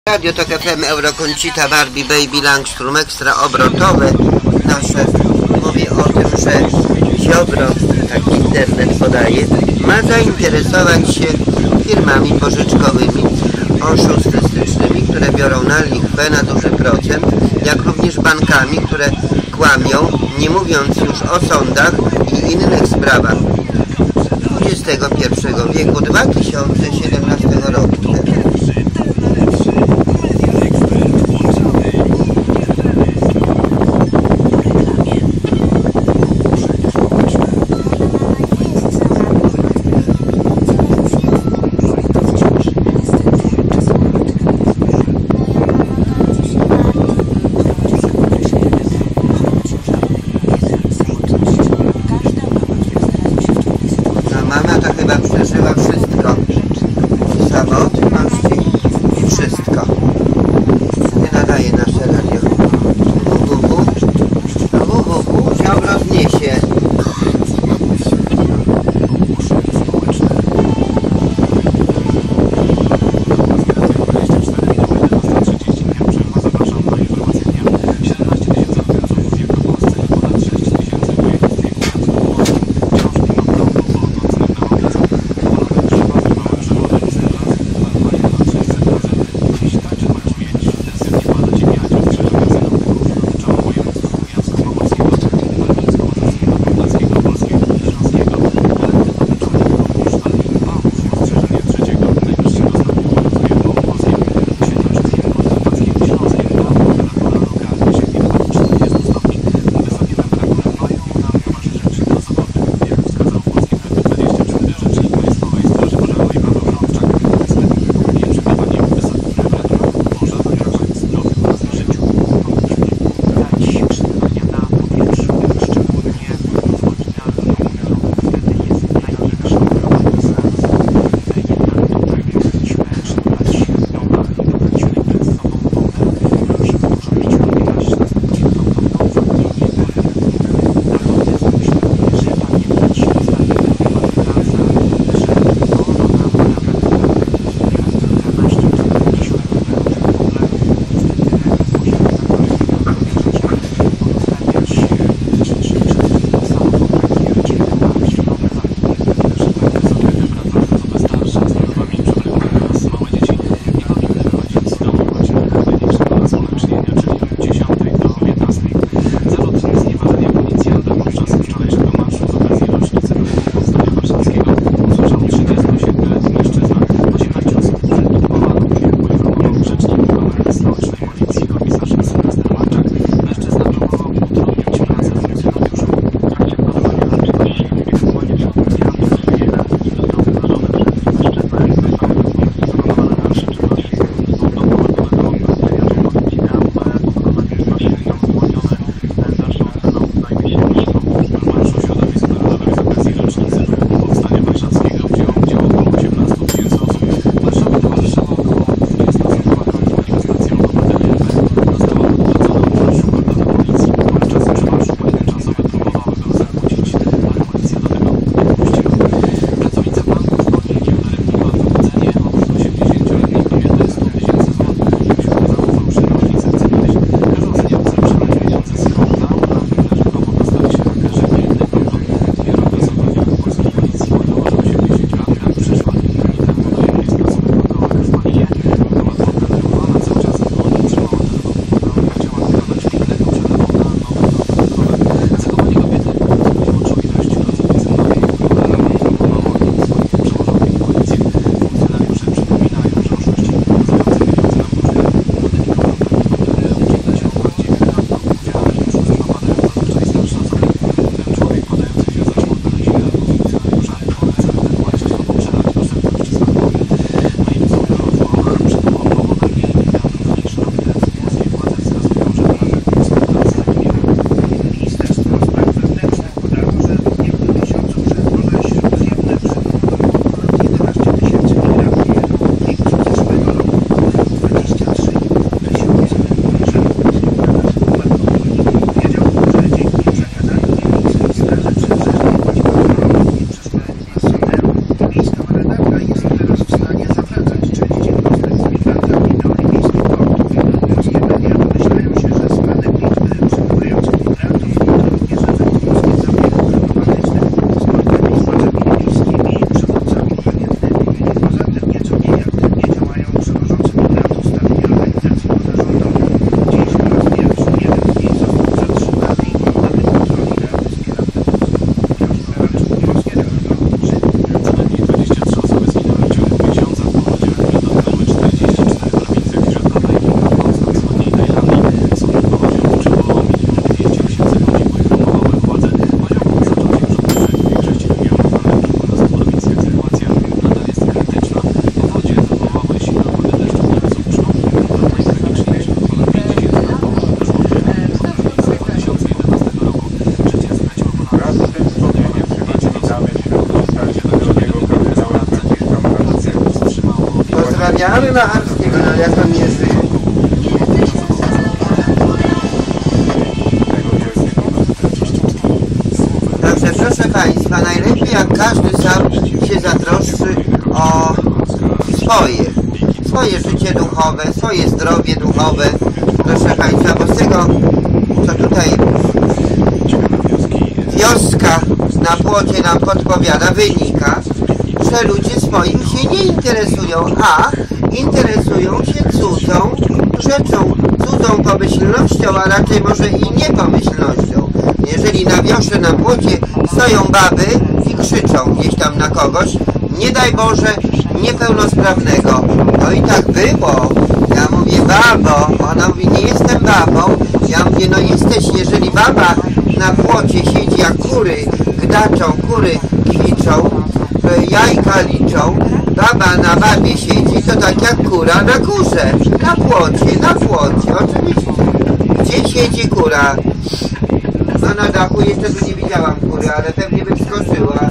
Radio Tok FM, Eurokoncita, Barbie, Baby, Langstrom, ekstra obrotowe nasze mówi o tym, że Ziobro, tak internet podaje, ma zainteresować się firmami pożyczkowymi oszustycznymi, które biorą na lichwę na duży procent, jak również bankami, które kłamią, nie mówiąc już o sądach i innych sprawach XXI wieku, 2017 roku. Mama to chyba przeżyła wszystko samo. wspaniały Macharskiego, no jak on nie żyje. Także proszę Państwa, najlepiej jak każdy sam się zatroszczy o swoje życie duchowe, swoje zdrowie duchowe, proszę Państwa, bo z tego, co tutaj wioska na płocie nam podpowiada, wynika, że ludzie swoim się nie interesują, a interesują się cudzą rzeczą, cudzą pomyślnością, a raczej może i niepomyślnością. Jeżeli na wiosze, na płocie stoją baby i krzyczą gdzieś tam na kogoś, nie daj Boże, niepełnosprawnego. No i tak było. Ja mówię, babo, ona mówi, nie jestem babą. Ja mówię, no jesteś, jeżeli baba na płocie siedzi, jak kury gdaczą, kury kwiczą, jajka liczą, baba na babie siedzi, to tak jak kura na kurze, na płocie, oczywiście. Gdzie siedzi kura? No na dachu jeszcze tu nie widziałam kury, ale pewnie by skoczyła.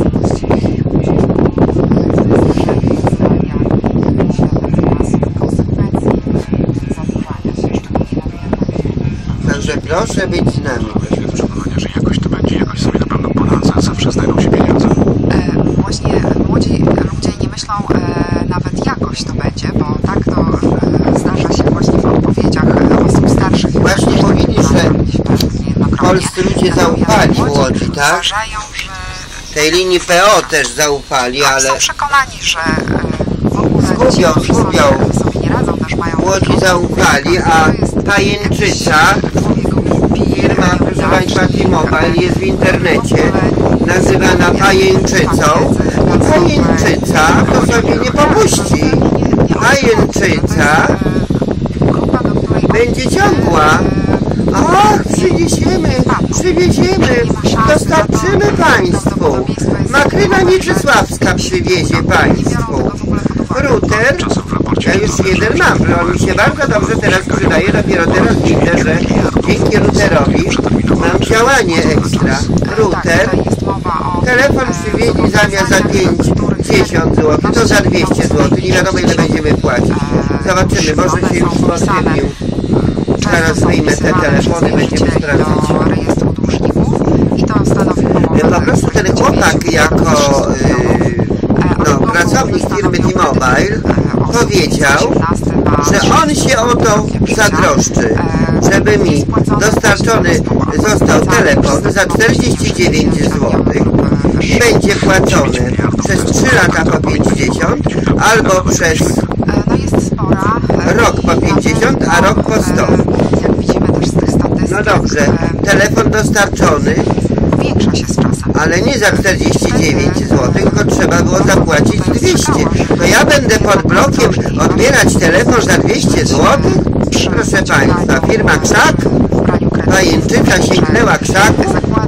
Także proszę być z nami. Jest przekonania, że jakoś to będzie, jakoś sobie na pewno poradzę, zawsze znajdą się pieniądze. Właśnie młodzi ludzie nie myślą nawet jakoś to będzie, bo tak to zdarza się właśnie w odpowiedziach osób starszych. Właśnie mówili, że polscy ludzie zaufali młodzi, tak? Uważają, że Tej linii PO też zaufali, ale są przekonani, że w ogóle zgubią. sobie nie radzą, też mają Młodzi zaufali, a tajemczyca, firma, proszę Państwa, T-Mobile jest w internecie nazywana pajęczycą. I pajęczyca to sobie nie popuści. Pajęczyca będzie ciągła. Ach, przywieziemy, dostarczymy Państwu. Makryna Nieczysławska przywiezie Państwu. Router, ja już jeden mam, że on mi się bardzo dobrze teraz przydaje, dopiero teraz widzę, że dzięki routerowi mam działanie ekstra. Router, telefon przywieźli zamiast za 50 zł, to za 200 zł, nie wiadomo ile będziemy płacić. Zobaczymy, może się już potwierdził. Zaraz wyjmę te telefony, będziemy sprawdzać. Po prostu ten chłopak jako pracownik firmy T-Mobile powiedział, że on się o to zatroszczy, żeby mi dostarczony został telefon za 49 zł. Będzie płacony przez 3 lata po 50 albo przez rok po 50, a rok po 100. No dobrze, telefon dostarczony, ale nie za 49 zł, tylko trzeba było zapłacić 200. To ja będę pod blokiem odbierać telefon za 200 zł? Proszę Państwa, firma Krzak, pajęczyca sięgnęła krzaku.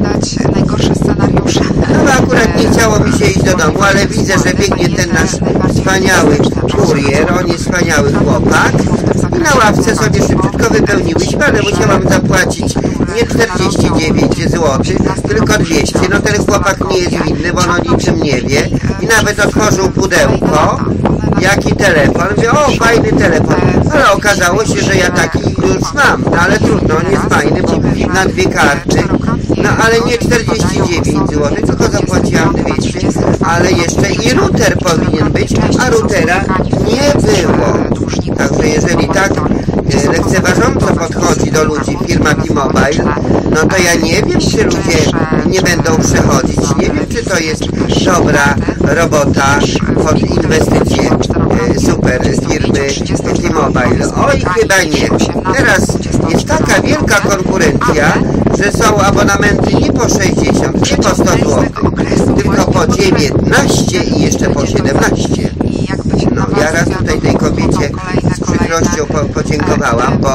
No akurat nie chciało mi się iść do domu, ale widzę, że biegnie ten nasz wspaniały kurier, on jest wspaniały chłopak. I na ławce sobie szybciutko wypełniłyśmy, ale musiałam zapłacić nie 49 zł, tylko 200. No ten chłopak nie jest winny, bo on o niczym nie wie. I nawet otworzył pudełko, jaki telefon. Mówię, o fajny telefon. Ale okazało się, że ja taki już mam. No ale trudno, on jest fajny, bo na 2 karty. No ale nie 49 zł, tylko zapłaciłam 200. Ale jeszcze i router powinien być, a routera nie było. Także jeżeli tak lekceważąco podchodzi do ludzi firma T-Mobile, no to ja nie wiem, czy ludzie nie będą przechodzić. Nie wiem, czy to jest dobra robota pod inwestycje super firmy T-Mobile. Oj, chyba nie. Teraz jest taka wielka konkurencja, że są abonamenty nie po 60, nie po 100 zł, tylko po 19 i jeszcze po 17. No ja raz tutaj tej kobiecie z przykrością podziękowałam, bo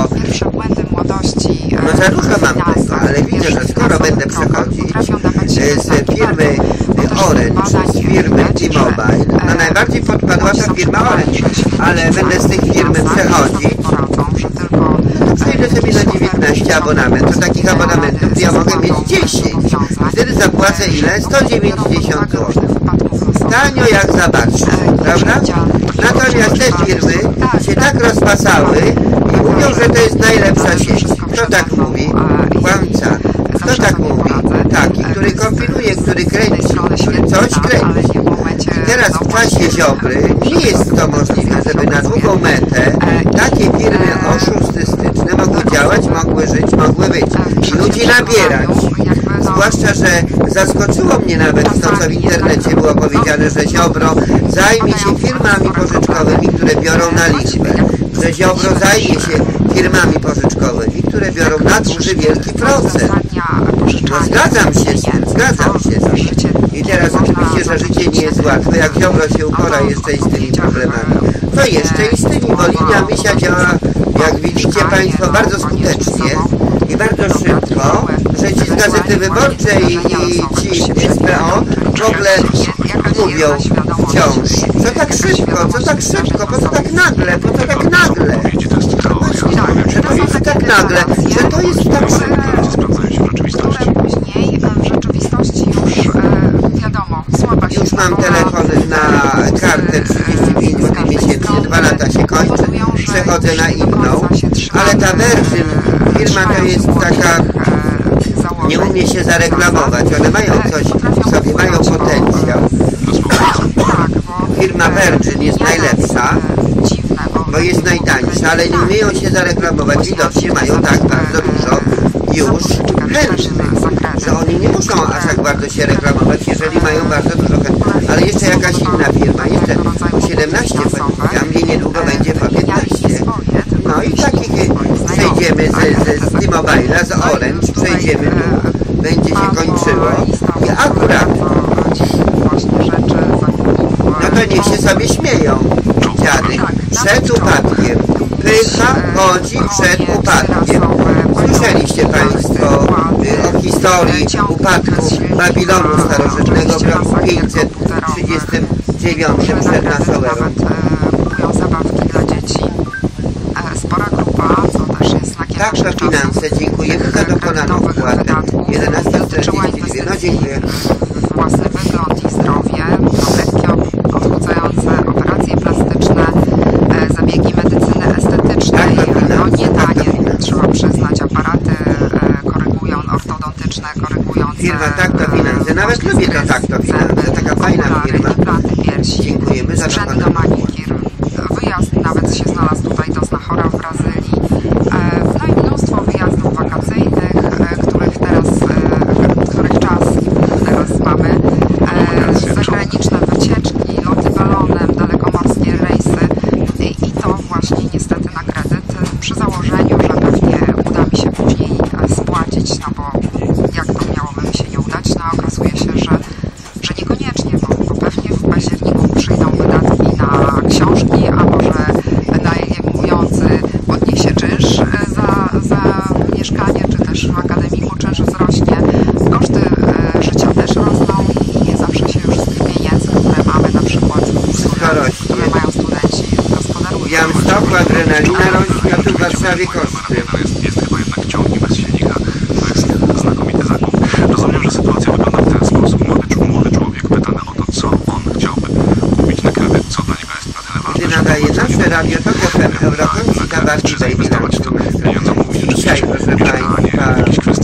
no za dużo mam tego, ale widzę, że skoro będę przechodzić z firmy Orange, z firmy T-Mobile, no najbardziej podpadła ta firma Orange, ale będę z tych firmy przechodzić, to przejdę sobie na 19 abonament, to takich abonamentów ja mogę mieć 10, wtedy zapłacę ile? 190 zł. Tanio jak za barszcz, prawda? Natomiast te firmy tak rozpasały i mówią, że to jest najlepsza sieć. Kto tak mówi? Kłamca. Kto tak mówi? Taki, który kombinuje, który kręci, który coś kręci. I teraz w czasie Ziobry nie jest to możliwe, żeby na długą metę takie firmy oszustystyczne mogły działać, mogły żyć, mogły być. I ludzi nabierać. Zwłaszcza, że zaskoczyło mnie nawet to, co w internecie było powiedziane, że Ziobro zajmie się firmami pożyczkowymi, które biorą na liczbę. Że Ziobro zajmie się firmami pożyczkowymi, które biorą na duży, wielki procent. No zgadzam się z tym. I teraz oczywiście, że życie nie jest łatwe. Jak Ziobro się upora jeszcze i z tymi problemami, to jeszcze i z tymi, bo linia Mysia działa, jak widzicie Państwo, bardzo skutecznie i bardzo szybko, że ci z Gazety Wyborczej i ci z PO w ogóle mówią wciąż, co tak szybko, po co tak nagle, że to jest tak nagle, że to jest tak szybko. Później w rzeczywistości już wiadomo, słaba się już mam telefon na kartę 35 zł miesięcznie, 2 lata się kończy, przechodzę na inną, ale ta Virgin firma to jest taka, nie umie się zareklamować, one mają coś w sobie, mają potencjał. Firma Virgin jest najlepsza, bo jest najtańsza, ale nie umieją się zareklamować, widocznie mają tak bardzo dużo już chętnych, że oni nie muszą aż tak bardzo się reklamować, jeżeli mają bardzo dużo chętnych. Ale jeszcze jakaś inna firma, jeszcze po 17 powiedziałam, gdzie niedługo będzie po 15. No i takich przejdziemy z T-Mobile'a, z Orange, przejdziemy tu, będzie się kończyło i akurat, no to niech się sobie śmieją, dziady, przed upadkiem. Pycha chodzi przed upadkiem. Słyszeliście Państwo o historii upadku Babilonu starożytnego w roku 539 przed naszą erą. Kupują zabawki dla dzieci. Spora grupa, co też jest znakiem Tak, to finanse. Dziękujemy za dokonaną wpłatę. 11:42. No dziękuję. Własny wygląd i zdrowie, lekkie odchudzające operacje plastyczne, zabiegi medycyny estetycznej, no nie tanie, trzeba przyznać, aparaty ortodontyczne, korygujące firma Tak to Finanse, nawet lubię to Tak to Finanse, taka fajna firma. Implanty piersi, dziękujemy za sprzęt do manikir, wyjazd nawet się znalazł tutaj do Znachora w Brazylii, no i mnóstwo wyjazdów wakacyjnych, których czas teraz mamy, zagraniczne wycieczki, loty balonem, dalekomorskie rejsy i to właśnie niestety na kredyt, przy założeniu, że pewnie uda mi się później spłacić, no bo jak to miałoby mi się nie udać, no okazuje się, że niekoniecznie, bo pewnie w październiku przyjdą wydatki na książki, a może najmujący podniesie czynsz za mieszkanie, czy też w akademiku czynsz wzrośnie, koszty życia też rosną i nie zawsze się już z tych pieniędzy, które mamy na przykład, które mają studenci, gospodarują. Białymstoku adrenalina rośnie, a tu w Warszawie koszty. Jest chyba jednak ciągnik bez silnika. To jest znakomity zakup. Rozumiem, że sytuacja wygląda w ten sposób. Młody człowiek pytany o to, co on chciałby kupić na kredyt, co dla niego jest na tyle ważne. Gdy nadaje nasze radio, to FM Eurokoncita Barbi Baby Lunch. Dzisiaj, proszę Państwa,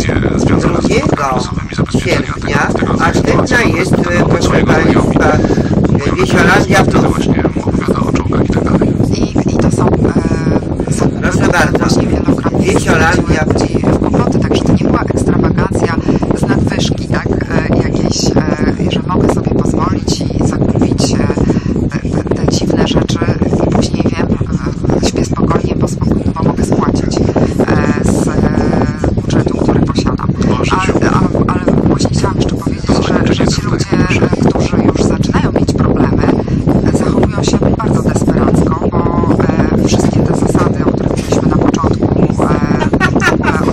2 sierpnia, a sztywna jest, proszę Państwa, Wiesiolandia Plus. Właśnie opowiada o czołgach i tak dalej. I to są Proszę bardzo, Wiesiolandia w kłopoty, także to nie była ekstrawagacja z nadwyżki, tak, jakieś, że mogę sobie pozwolić i zakupić te dziwne rzeczy i później wiem, śpię spokojnie, bo mogę spłacić z budżetu, który posiadam. Ale właśnie chciałam jeszcze powiedzieć, że ci ludzie, którzy już zaczynają mieć problemy, zachowują się bardzo desperacko, bo wszystkie te zasady, o których mówiliśmy na początku,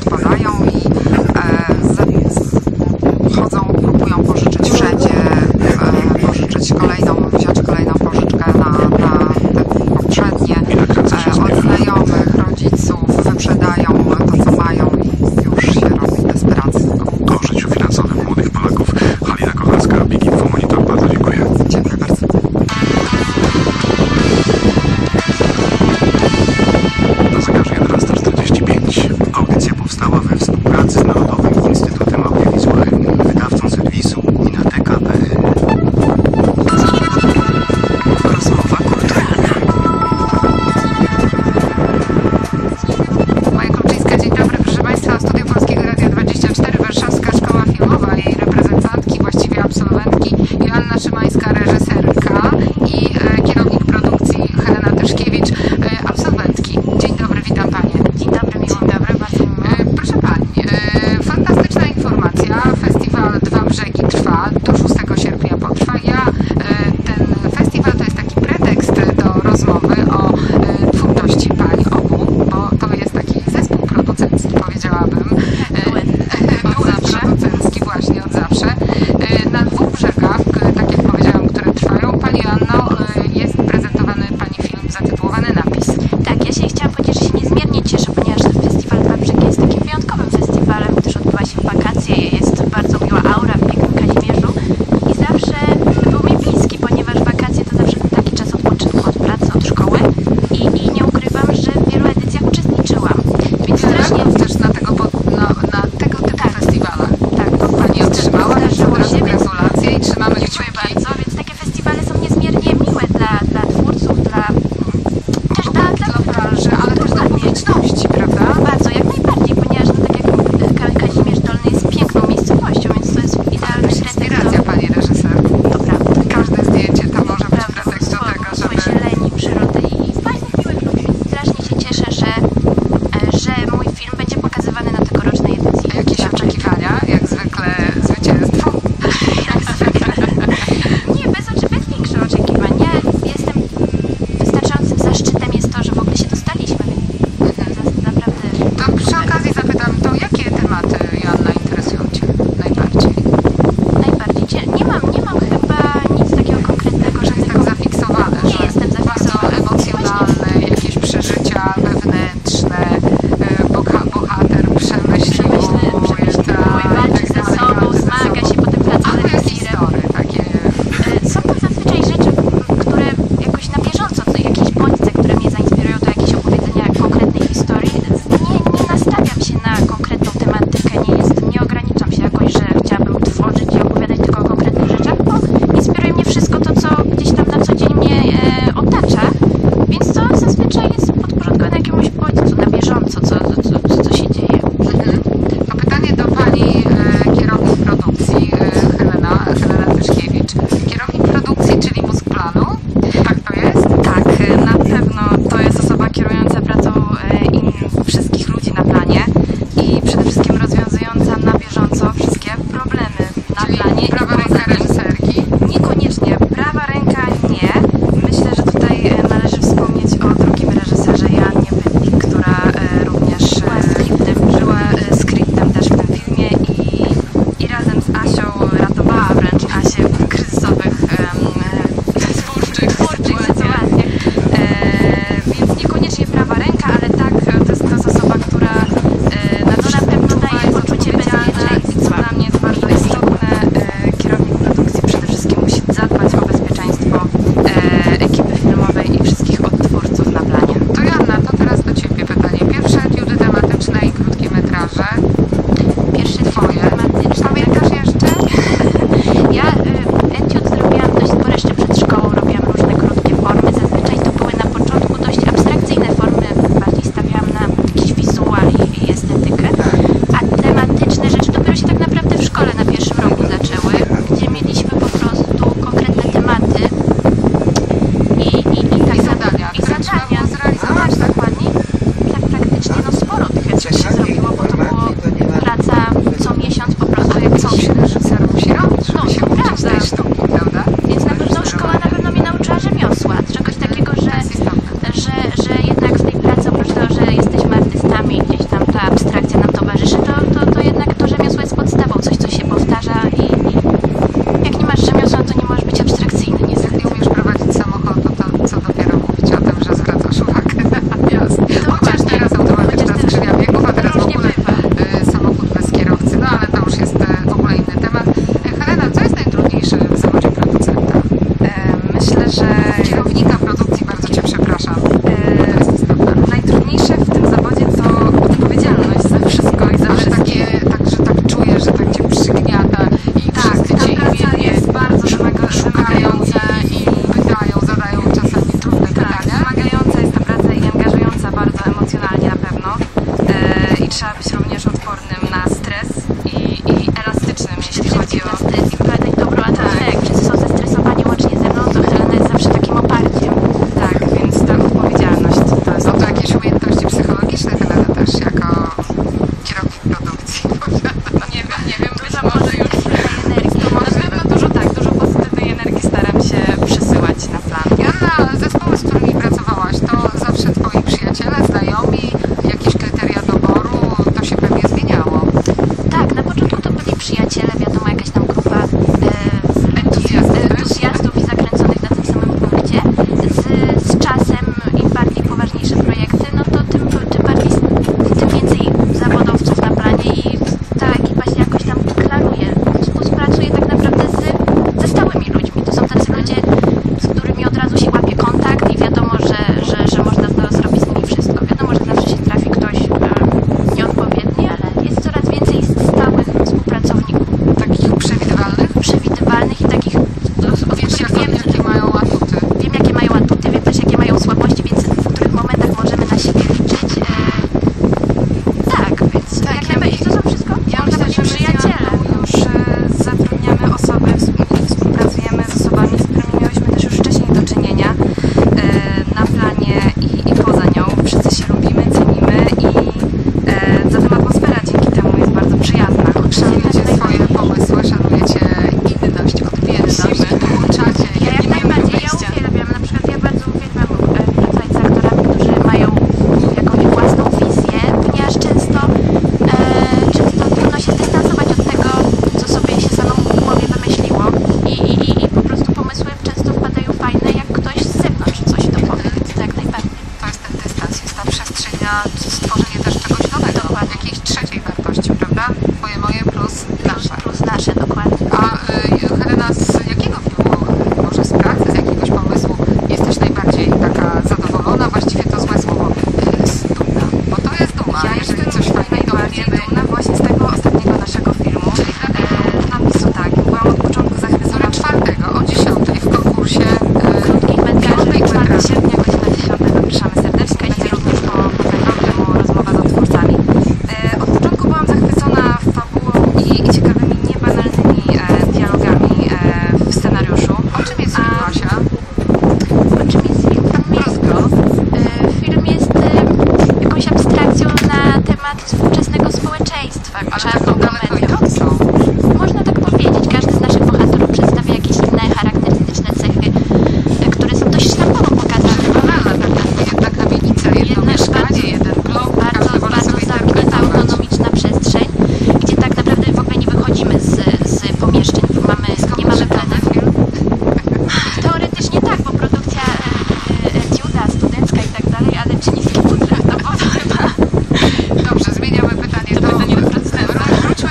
na stworzenie też czegoś nowego, jakiejś trzeciej wartości, prawda? Twoje, moje plus nasze. Plus nasze, dokładnie. A Helena, z jakiego filmu, może z pracy, z jakiegoś pomysłu jesteś najbardziej taka zadowolona? Właściwie to złe słowo. Dumna. Bo to jest duma, Ja jeżeli jestem coś fajnego najbardziej wiemy. dumna właśnie z tego ostatniego naszego filmu. Czyli Napisu, tak. Byłam od początku zachwycona. Który 4 o 10 w konkursie Krótkich metraży, 4 metraży. sierpnia, godzina 10. Zapraszamy serdecznie. Będzie również po programu rozmowa z odtwórcami. Od początku byłam zachwycona fabułą i ciekawymi, niebanalnymi dialogami w scenariuszu. O czym jest film, Basia? O czym jest film? Film jest jakąś abstrakcją na temat współczesnego społeczeństwa. Ale czarną taką daleko komedią. idącą. Można tak powiedzieć. Każdy z naszych bohaterów przedstawia jakieś inne charakterystyczne cechy, które są dość sztampowo pokazane. Banalna taka jedna kamienica, jedno mieszkanie, jeden blok, każdy Bardzo, może bardzo sobie zamknięta, interpretować. autonomiczna przestrzeń, gdzie tak naprawdę w ogóle nie wychodzimy z pomieszczeń. Nie mamy planów. Teoretycznie tak, bo produkcja etiuda, studencka i tak dalej, ale czy niski budżet, no bo to chyba Dobrze, zmieniamy pytanie do... pytanie do producenta. Wróćmy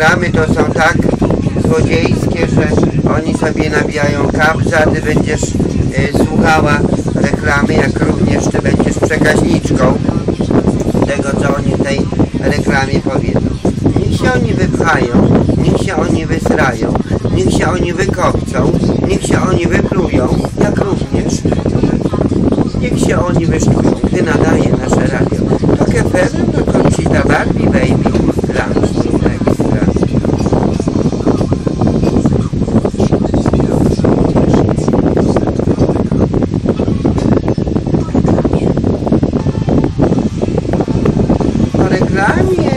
reklamy to są tak złodziejskie, że oni sobie nabijają kabza, ty będziesz słuchała reklamy, jak również ty będziesz przekaźniczką tego, co oni w tej reklamie powiedzą. Niech się oni wypchają, niech się oni wysrają, niech się oni wykopcą, niech się oni wyplują, jak również niech się oni wyszczują, gdy nadaje nasze radio. To FM, to Conchita Barbie, Baby, Langstroom Extra. Po reklamie.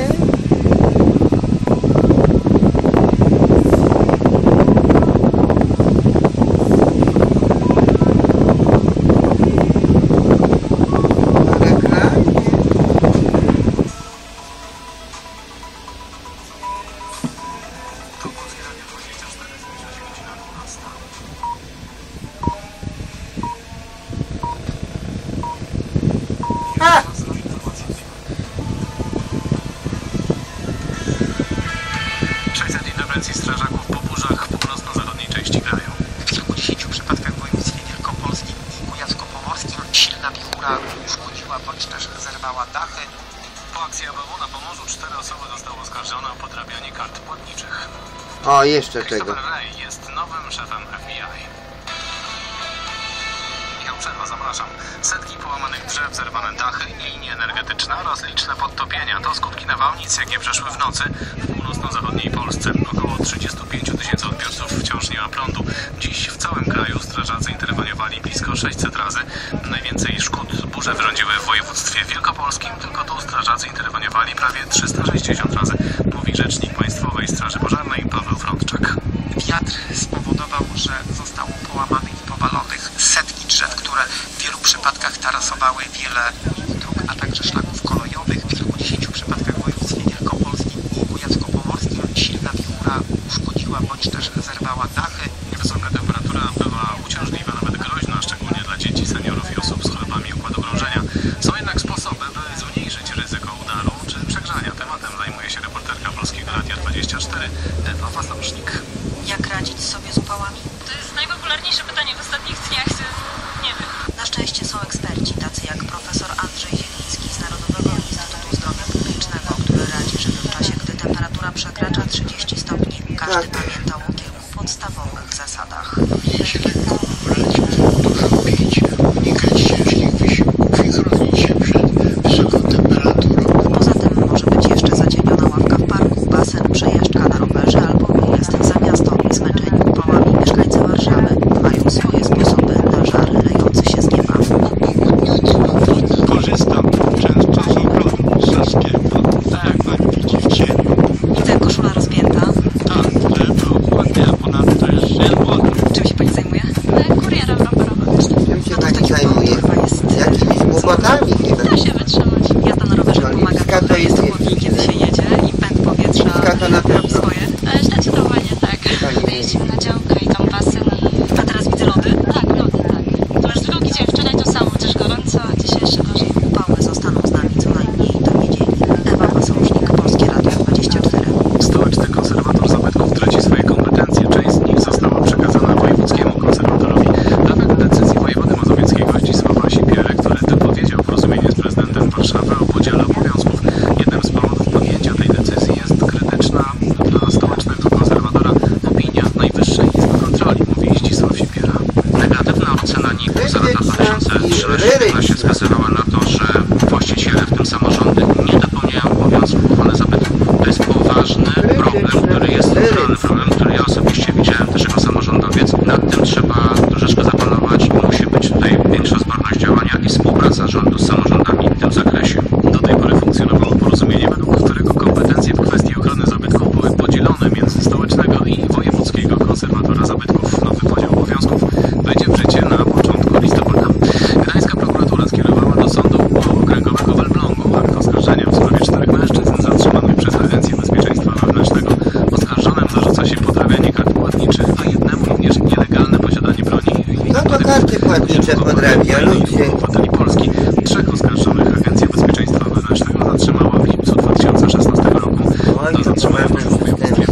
Strażaków po burzach w północno-zachodniej części kraju. W kilkudziesięciu przypadkach w województwie wielkopolskim i kujawsko-pomorskim silna wichura uszkodziła bądź też zerwała dachy. Po akcji ABW na Pomorzu 4 osoby zostały oskarżone o podrabianie kart płatniczych. O, jeszcze tego. Christopher Wray jest nowym szefem FBI. Michał Przerwa, zapraszam. Setki połamanych drzew, zerwane dachy i linie energetyczne oraz liczne podtopienia to skutki nawałnic, jakie przeszły w nocy w północno-zachodniej Polsce. Około 35 000 odbiorców wciąż nie ma prądu. Dziś w całym kraju strażacy interweniowali blisko 600 razy. Najwięcej szkód burze wyrządziły w województwie wielkopolskim, tylko tu strażacy interweniowali prawie 360 razy, mówi rzecznik Państwowej Straży Pożarnej Paweł Frądczak. Wiatr spowodował, że zostało połamanych i powalonych setki drzew, które w wielu przypadkach tarasowały wiele dróg, a także szlaków kolejowych. W kilkudziesięciu przypadkach w województwie wielkopolskim i kujawsko-pomorskim silna wichura uszkodziła bądź też zerwała dachy. Wysoka temperatura bywa uciążliwa, nawet groźna, szczególnie dla dzieci, seniorów i osób z chorobami układu krążenia. Są jednak sposoby, by zmniejszyć ryzyko udaru czy przegrzania. Tematem zajmuje się reporterka Polskiego Radia 24 Ewa Wasowsznik. Jak radzić sobie z upałami? To jest najpopularniejsze pytanie w ostatnich dniach. Nie wiem. Na szczęście są eksperci, tacy jak profesor Andrzej Zieliński z Narodowego Instytutu Zdrowia Publicznego, który radzi, żeby w czasie, gdy temperatura przekracza 30 stopni, każdy pamiętał o kilku podstawowych zasadach. Jeśli lekko brać, dużo pić, unikać ciężkich wysiłków i chronić się przed wysoką temperaturą. Poza tym może być jeszcze zacieniona ławka w parku, basen, przejażdżka na rowerze albo wyjazd za miasto. Zmęczeni upałami mieszkańcy Warszawy mają swoje sposoby na żar lejący się z nieba. Korzystam często z ogrodu, z saskiem, tak jak pani widzi w cieniu. Widzę, koszula rozpięta. Tak, żeby ładnie, a ponadto jeszcze ładnie. Czym się pani zajmuje? Kurierem rowerowym. Czym się pani zajmuje? Jakimiś głupotami chyba. Da się wytrzymać. Jazda na rowerze No, pomaga niska to trochę, jest jest chłodniej, kiedy się jedzie i pęd powietrza Niska to na robi pewno. swoje. Zdecydowanie tak. Wyjeździmy na działkę i tam basen i... A teraz widzę lody. Tak, lody, tak. Już drugi dzień, wczoraj to samo, też gorąco, a dzisiaj jeszcze gorzej. Upały zostaną z nami co najmniej do niedzieli. Ewa Wasowsznik, Polskie Radio 24. Stołeczny konserwator zabytków traci swoje kompetencje. Część z nich została przekazana wojewódzkiemu konserwatorowi. Nawet decyzji wojewody mazowieckiego Zdzisława Sipiery, który wypowiedział porozumienie z prezydentem Warszawy o podziale obowiązków. Jednym z powodów podjęcia tej decyzji jest krytyczna dla stołecznego konserwatora opinia Najwyższej Izby Kontroli, mówi Zdzisław Sipiera. Negatywna ocena NIK-u za lata 2013-2017 wskazywała na to, że właściciele, w tym samorządy, nie dopełniają obowiązków ochrony zabytków. To jest poważny problem, który jest naturalny problem, który ja osobiście widziałem też jako samorządowiec. Nad tym trzeba troszeczkę zapanować i musi być tutaj większa zborność działania i współpraca rządu z samorządami w tym zakresie. Do tej pory funkcjonowało porozumienie, według którego kompetencje w kwestii ochrony zabytków były podzielone między stołecznego i wojewódzkiego konserwatora zabytków. Nowy podział obowiązków wejdzie w życie na początku listopada. Gdańska prokuratura skierowała do sądu okręgowego w Elblągu akt oskarżenia w sprawie 4 mężczyzn zatrzymanych przez Agencję Bezpieczeństwa Wewnętrznego. Oskarżonym zarzuca się podrabianie kart płatniczych, a jednemu również nielegalne posiadanie broni. No to karty płatnicze podrabia, ludzie. Obywateli Polski. 3 oskarżonych Agencja Bezpieczeństwa Wewnętrznego zatrzymała w lipcu 2016 roku. Oj, Do zatrzymania to doszło w województwie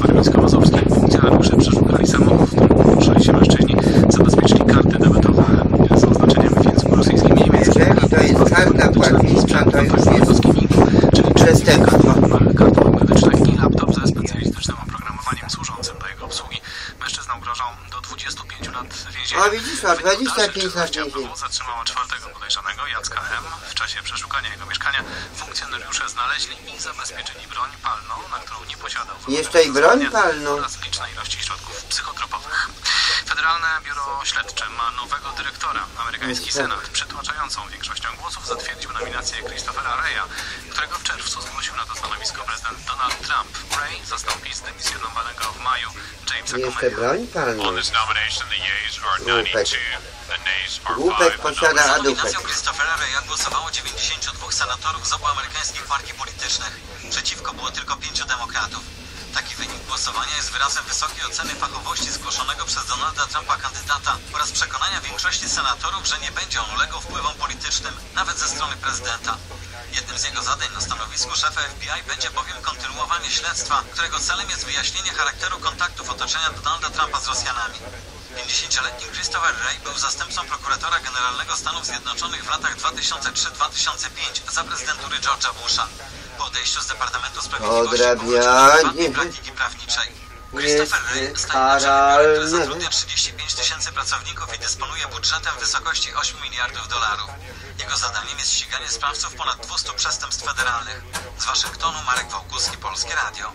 25 lat więzienia. ABW zatrzymała 4. podejrzanego, Jacka M. W czasie przeszukania jego mieszkania funkcjonariusze znaleźli i zabezpieczyli broń palną, na którą nie posiadał. Jeszcze i broń palną. Oraz liczne ilości środków psychotropowych. Federalne Biuro Śledcze ma nowego dyrektora. Amerykański Senat przytłaczającą większością głosów zatwierdził nominację Christophera Wraya, którego w czerwcu zgłosił na to stanowisko prezydent Donald Trump. Wray zastąpi zdymisjonowanego w maju Jamesa Jeszcze Comey'a. broń palną. On this nomination, the yeas are Głupek. 92, the nays are Głupek 5. posiada Za adupek. nominacją Christophera Wraya głosowało 92 senatorów z obu amerykańskich partii politycznych. Przeciwko było tylko 5 demokratów. Taki wynik głosowania jest wyrazem wysokiej oceny fachowości zgłoszonego przez Donalda Trumpa kandydata oraz przekonania większości senatorów, że nie będzie on ulegał wpływom politycznym, nawet ze strony prezydenta. Jednym z jego zadań na stanowisku szefa FBI będzie bowiem kontynuowanie śledztwa, którego celem jest wyjaśnienie charakteru kontaktów otoczenia Donalda Trumpa z Rosjanami. 50-letni Christopher Wray był zastępcą prokuratora generalnego Stanów Zjednoczonych w latach 2003-2005 za prezydentury George'a Busha. Po odejściu z Departamentu Sprawiedliwości Odrabianie. praktyki prawniczej. Christopher Wray staje na czele biura, które zatrudnia 35 000 pracowników i dysponuje budżetem w wysokości 8 miliardów dolarów. Jego zadaniem jest ściganie sprawców ponad 200 przestępstw federalnych. Z Waszyngtonu Marek Wałkuski, Polskie Radio.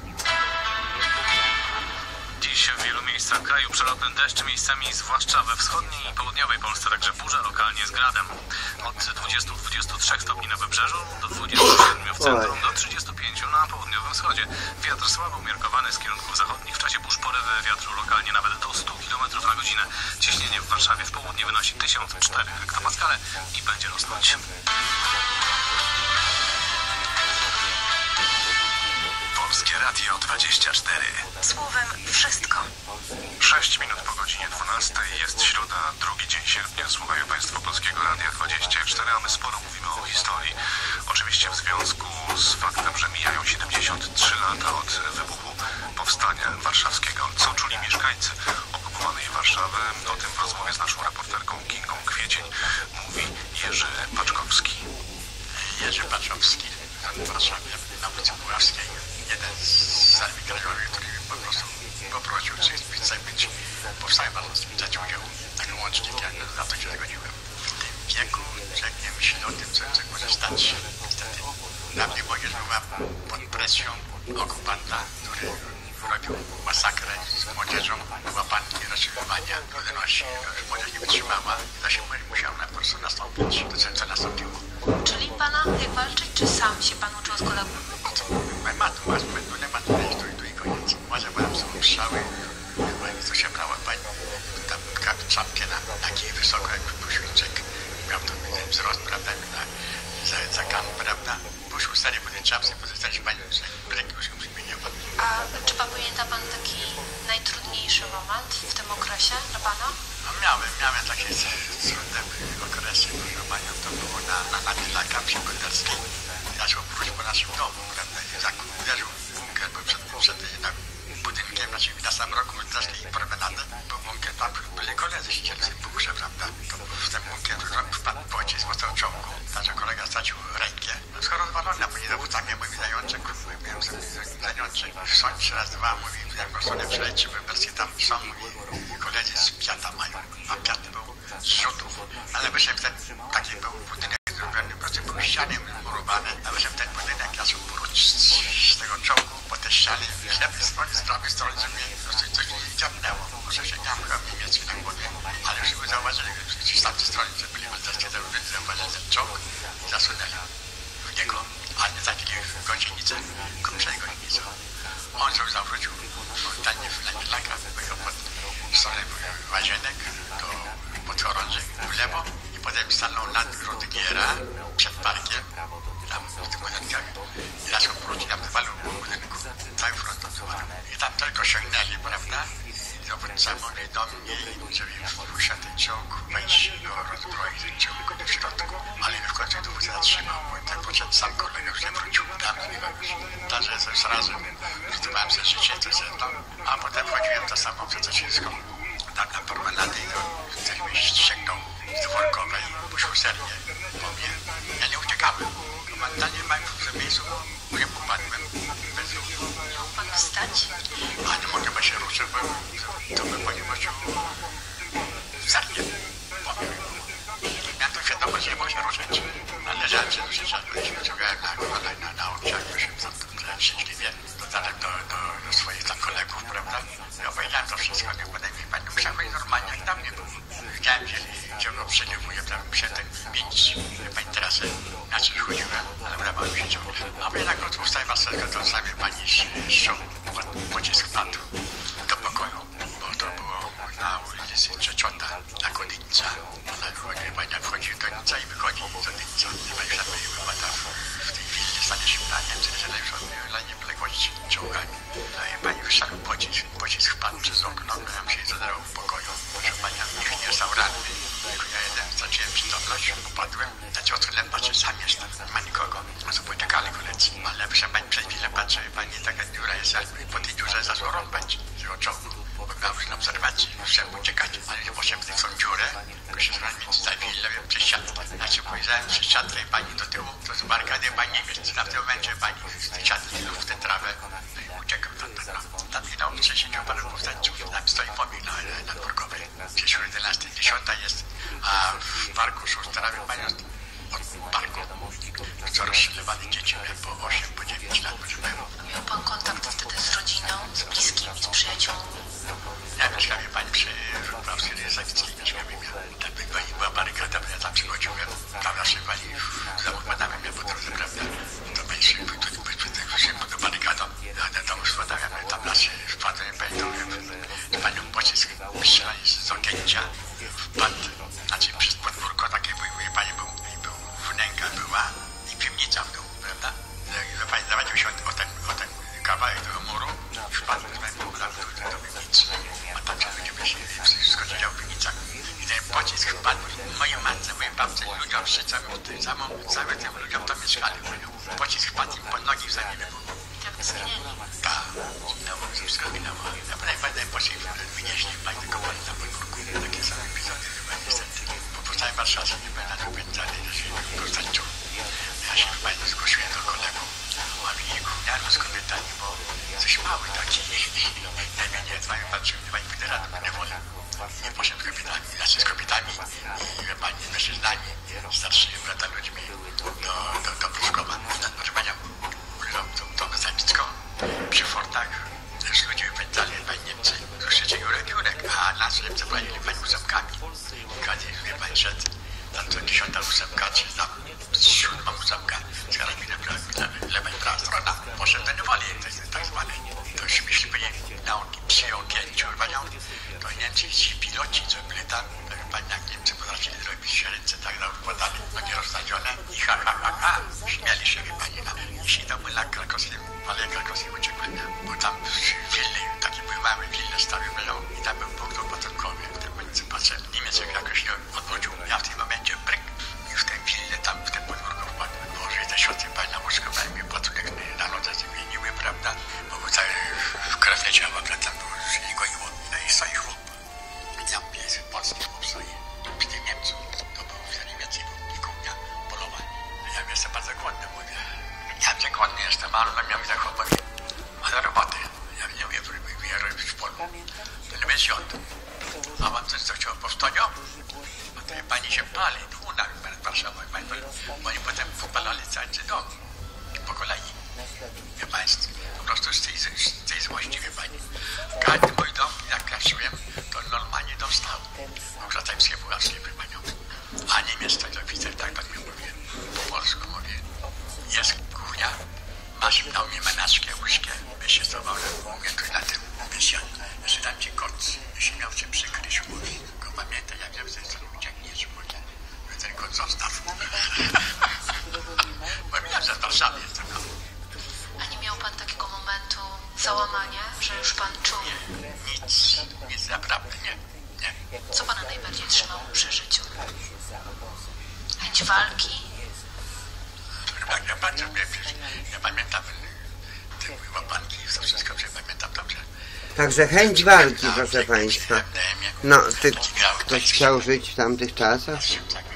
Dziś w wielu miejscach kraju przelotny deszcz, miejscami zwłaszcza we wschodniej i południowej Polsce, także burze lokalnie z gradem. Od 20-23 stopni na wybrzeżu, do 27 w centrum, do 35 na południowym wschodzie. Wiatr słabo umiarkowany z kierunków zachodnich. W czasie burz porywy wiatru lokalnie nawet do 100 km na godzinę. Ciśnienie w Warszawie w południe wynosi 1004 hektopaskale i będzie rosnąć. Polskie Radio 24. Słowem wszystko. 6 minut po godzinie 12 jest środa, drugi dzień sierpnia. Słuchają Państwo Polskiego Radia 24, a my sporo mówimy o historii. Oczywiście w związku z faktem, że mijają 73 lata od wybuchu Powstania Warszawskiego. Co czuli mieszkańcy okupowanej Warszawy? O tym w rozmowie z naszą reporterką Kingą Kwiecień mówi Jerzy Paczkowski. Jerzy Paczkowski w Warszawie na ulicy Puławskiej. Jeden z armii krajowych, który po prostu poprosił, czy chce być powstanie warszawskim, wziąć udział jako łącznik, ja na to się zgodziłem. W tym wieku człowiek nie myśli o tym, co może stać się. Niestety dla mnie młodzież była pod presją okupanta, który robił masakrę z młodzieżą, łapanki, rozstrzygania, ludności. Młodzież nie wytrzymała, to się musiało po prostu nastąpić, to co nastąpiło. Czyli pana jak walczyć, czy sam się pan uczył z kolegą? Nie ma tu i koniec. Może byłem są strzały, co się brała pani, tam czapkę na takiej wysoko jak poświęczek. Miał to wzrost, prawda, za kam, prawda. Poszło stary po tej czapce, pozostaliśmy pani, breki już zmienił. A czy pan pamięta pan taki najtrudniejszy moment w tym okresie dla pana? No miałem takie trudne okresy, proszę panią, to było na kampie konderskiej. Zaczął próć po naszym domu, prawda, i uderzył w bunkier, bo przed budynkiem, znaczy na sam roku zaszli promenadę, bo bunkier tam byli koledzy ścielcy w bukrze, prawda, to w tym bunkier wpadł pocisk, został w ciągu, także kolega stracił rękę. Wszystko rozwalone, bo nie dowódcami mój zajączek, miałem zajączek, sądź raz, dwa, mówi, jak go sobie przeleci, wybierskie tam są, i koledzy z Piata mają, a Piat był z rzutów, ale wyszedł ten, taki był budynek zrobiony, po prostu był ściany murowany, a wyszedł ten budynek, zaczął próć z tego czołgu, po tej ścianie, z lewej strony, z prawej strony, że mnie coś dziabnęło, może się miałem chyba niemiecki na głowie, ale już zauważyli, że z tamtej strony, że byli malterskie zauważyli ten czołg i zasunęli w niego, ale nie takie gąsienicę, krótszej gąsienicę. On się zawrócił, totalnie w laka, wyjechał pod stronę Łazienek, pod chorąży w lewo i potem stanął nad Rudygiera przed parkiem, tam w tych budynkach i zaczął wrócić tam zwalił w budynku, cały front zwalił. I tam tylko sięgnęli, prawda? I dowódca mówi do mnie, żeby wpuścił ten czołg, wejść i go rozbroić ten czołg w środku. Ale mnie w końcu dowódca zatrzymał, bo ten poszedł sam kolega już nie wrócił, tam zbiegał już. Także coś razy zdawałem sobie życie, to się a potem wchodziłem to samo w Cecińską. Tak na promenadę i ktoś mnie ściągnął z dworkowej, poszło sernie po mnie. Ja nie uciekałem. Komandanie mają w miejscu, bo ja popadłem bez ruchu. Nie mógł pan wstać? A nie mogę, bo się ruszył, bo to by po niebościu zarnie. wiedziałem, że duży czas, bo się wyciągałem na oczach, bo się szczęśliwie dotarłem do swoich tam kolegów, prawda? Ja opowiedziałem to wszystko, nie podejmie pani musiała chodzić normalnie, jak tam nie było. Wiedziałem, gdzie go przeliwuję, tam przedtem mieć, pani teraz na coś chodziłem, ale brawa mi się ciągle. A jednak od ustaj Waselka to sami pani szum, pocisk padł do pokoju, bo to było na ulicy Trzeciota, na Kodyńca. Pani jak wchodzi do Kodyńca i wychodzi z Kodyńca. I pani już tam była w tej chwili stanie się pytanie, że już od niepodległości czołgami. No i pani wyszedł pocisk wpadł przez okno, ja się zadarł w pokoju. Proszę pani, nikt nie stał ranny. Tylko ja jeden straciłem przytomność, upadłem. Zaczął odchylem patrzeć, sam jestem, nie ma nikogo. No to poczekali koledzy. Ale proszę pani, przez chwilę patrzę, pani taka dziura jest, jakby po tej dziurze za złorą będzie, z tego czołgu. Bo miał już na obserwacji, musiałem uciekać. Ale nie poszedłem w tą dziurę, tylko się zrobiłem między za chwilę, przez siatkę. Znaczy pojrzałem przez siatkę i pani do tyłu, to z barykady pani nie wie, na tym momencie pani z tej siatki w tę trawę. No i uciekał tam minął 60 parę powstańców, tam stoi pomnik na Dworkowej. Przecież 11, 10 jest, a w parku są strawy pani od parku. Co rozstrzeliwali dzieci miałem po 8, po 9 lat. Miał pan kontakt wtedy z rodziną, z bliskimi, z przyjaciółmi? Ja mieszkałem pani przy Prawskiej Rezakcji, mieszkałem. Tam była barykada, ja tam przychodziłem, prawda, że pani zakładałem mnie po drodze, prawda, to pani szybko do barykadą, do domu składałem, tam nas wpadłem, panią pocisk strzelali z okięcia, wpadł, znaczy przez podwórko takie były, pani był wnęka była i piwnica w dół, prawda, pani zawadził się o ten kawałek tego muru, wpadł z moim programu do piwnicy, a tam się ludzie wszystko się działo w piwnicach. I ten pocisk wpadł mojej matce, mojej babce i ludziom wszyscy, cały tym ludziom tam mieszkali. Pocisk wpadł im pod nogi w zamianie było. Tak zginęli? Tak, wszystko minęło. Ja będę pocisk wynieśli pani tylko pani na podwórku. Takie same epizody chyba niestety. Po powstaniu Warszawy nie będę napędzali, że się powstańczą. Ja się pani zgłosiłem do kolegów. A mi nie gówniano z kobietami, bo coś mały taki. Najmniej z wami patrzył, nie pani pójdę rano, nie wolę. Nie poszedłem z kobietami, znaczy z kobietami i pani mężczyznami, starszymi brata ludźmi do Pruszkowa. Proszę panią, to Kozamicką przy fortach już ludzie wypędzali, pani Niemcy, słyszycie Jurek, a nas Niemcy brali pani ósemkami. Kiedy wie pani szedł, tam to 10. ósemka, czy tam 7. ósemka z karabinem lewa i prawa strona. Poszedł do niewoli, to jest tak zwane. To już myśli byli nauki przy okięciu, to Niemcy, ci piloci, co byli tam, pani jak Niemcy potrafili zrobić ręce tak na układane, takie rozstawione i śmiali się pani. Jeśli to był na Krakowskim, ale Krakowskim uciekłem, bo tam w Wilnie, taki był mały Wilne stały i tam był punkt opatrunkowy, w tym momencie patrzę, Niemiec jak jakoś się odwrócił, ja w tym momencie bryk i w tym Wilnie, tam w tym podwórku wpadłem. Boże, te środki pani na łóżko, pani mnie opatrunek na nodze zmieniły, prawda, bo był cały w krew leciała, tam było, że nie goiło. No i stoi chłop. Tam jest polski chłop stoi. W tym Niemcu. To był w Niemiec i kuchnia polowa. Ja jestem bardzo głodny, mówię. Ja głodny jestem, ale on miał mi tak chłopak. A do roboty. Ja nie umiem robić w polu. To nie będzie on. A pan coś chciał powstać? A to pani się pali. Dwóch w Warszawie. Bo oni potem popalali cały dom. Po kolei. Wie państwo. Po prostu z tej złości, wie pani. Każdy mój dom, jak kraszyłem, to normalnie dostał. Krzatajmskie Puławskie, wie panią. A Niemiec, tak oficer, tak pan mi mówi. Po polsku mówię. Jest kuchnia, masz dał mi menaczkę, łyżkę, by się zdawałem. Mówię tu na tym, myślę, że dam ci koc, jeśli miał cię przykryć, mówi. Tylko pamiętaj, jak ja wtedy uciekniesz, mówi. Że ten koc zostaw. Bo ja że w Warszawie jest taka. A nie miał pan takiego momentu załamania, że już pan czuł? Nic, naprawdę nie. Co pana najbardziej trzymało przy życiu? Chęć walki? Tak, ja pamiętam te łapanki, to wszystko pamiętam dobrze. Także chęć walki, proszę państwa. No, ktoś chciał żyć w tamtych czasach?